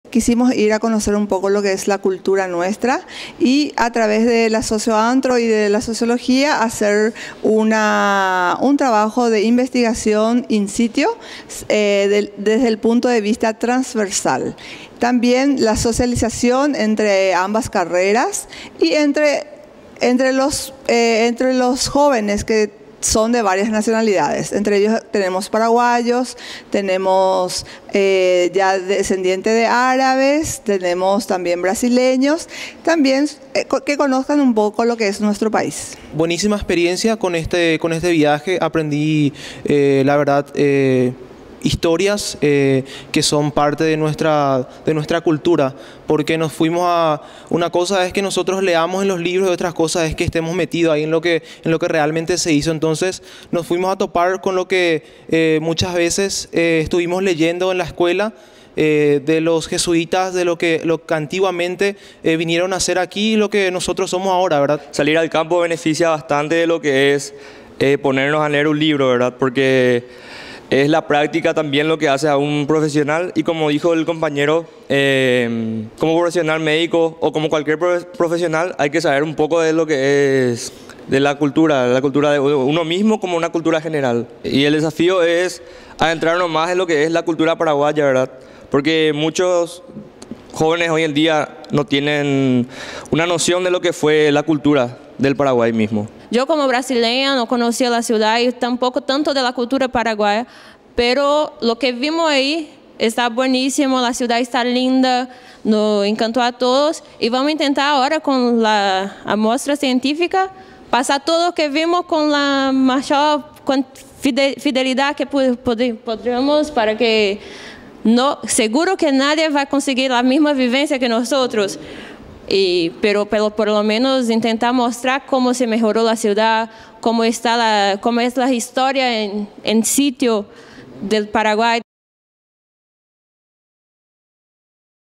Quisimos ir a conocer un poco lo que es la cultura nuestra y a través de la socioantro y de la sociología hacer un trabajo de investigación in situ desde el punto de vista transversal. También la socialización entre ambas carreras y entre los jóvenes que son de varias nacionalidades. Entre ellos tenemos paraguayos, tenemos ya descendientes de árabes, tenemos también brasileños, también que conozcan un poco lo que es nuestro país. Buenísima experiencia con este viaje. Aprendí, la verdad, historias que son parte de nuestra cultura, porque nos fuimos a... Una cosa es que nosotros leamos en los libros y otras cosas es que estemos metidos ahí en lo que realmente se hizo. Entonces nos fuimos a topar con lo que muchas veces estuvimos leyendo en la escuela, de los jesuitas, de lo que antiguamente vinieron a hacer aquí y lo que nosotros somos ahora, ¿verdad? Salir al campo beneficia bastante de lo que es ponernos a leer un libro, ¿verdad? Porque es la práctica también lo que hace a un profesional y, como dijo el compañero, como profesional médico o como cualquier profesional hay que saber un poco de lo que es de la cultura de uno mismo como una cultura general. Y el desafío es adentrarnos más en lo que es la cultura paraguaya, ¿verdad? Porque muchos jóvenes hoy en día no tienen una noción de lo que fue la cultura del Paraguay mismo. Yo como brasileña no conocía la ciudad y tampoco tanto de la cultura paraguaya, pero lo que vimos ahí está buenísimo, la ciudad está linda, nos encantó a todos y vamos a intentar ahora con la muestra científica pasar todo lo que vimos con la mayor fidelidad que podríamos para que seguro que nadie va a conseguir la misma vivencia que nosotros. Pero por lo menos intentar mostrar cómo se mejoró la ciudad, cómo es la historia en sitio del Paraguay.